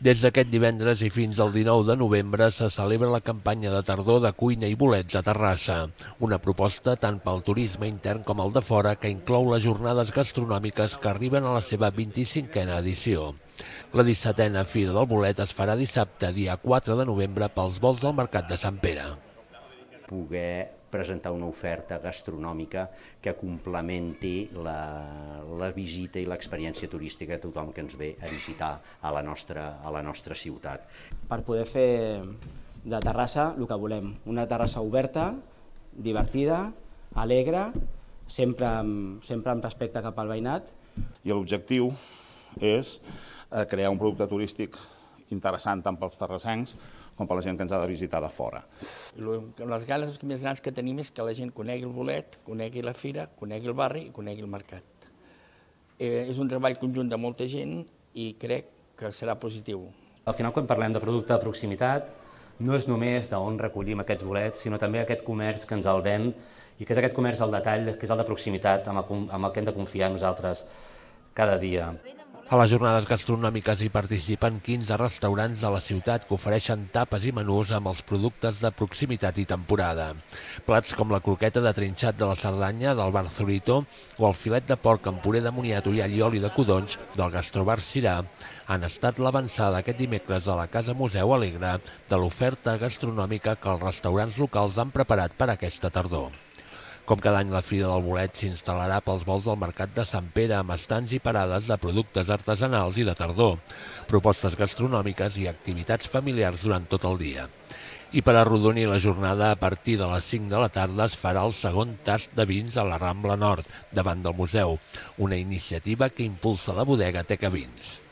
Des d'aquest divendres i fins al 19 de novembre se celebra la campanya de tardor de cuina i bolets a Terrassa, una proposta tant pel turisme intern com el de fora que inclou les jornades gastronòmiques que arriben a la seva 25a edició. La 17a Fira del Bolet es farà dissabte, dia 4 de novembre, pels volts del Mercat de Sant Pere. Poder presentar una oferta gastronòmica que complementi la visita i l'experiència turística de tothom que ens ve a visitar a la nostra ciutat. Per poder fer de Terrassa el que volem, una Terrassa oberta, divertida, alegre, sempre amb respecte cap al veïnat. I l'objectiu és crear un producte turístic interessant tant pels terrassencs com per la gent que ens ha de visitar de fora. Les ganes més grans que tenim és que la gent conegui el bolet, conegui la fira, conegui el barri i conegui el mercat. És un treball conjunt de molta gent i crec que serà positiu. Al final, quan parlem de producte de proximitat, no és només d'on recollim aquests bolets, sinó també aquest comerç que ens el ven i que és aquest comerç al detall, que és el de proximitat, amb el que hem de confiar nosaltres cada dia. A les jornades gastronòmiques hi participen 15 restaurants de la ciutat que ofereixen tapes i menús amb els productes de proximitat i temporada. Plats com la croqueta de trinxat de la Cerdanya, del bar Zorito, o el filet de porc amb puré de moniato i all i oli de codonys del gastrobar Sirà han estat l'avançada aquest dimecres a la Casa Museu Alegre de l'oferta gastronòmica que els restaurants locals han preparat per aquesta tardor. Com cada any, la Fira del Bolet s'instal·larà pels volts del Mercat de Sant Pere amb estants i parades de productes artesanals i de tardor, propostes gastronòmiques i activitats familiars durant tot el dia. I per arrodonir la jornada, a partir de les 5 de la tarda es farà el segon tast de vins a la Rambla Nord, davant del museu, una iniciativa que impulsa la bodega Teca Vins.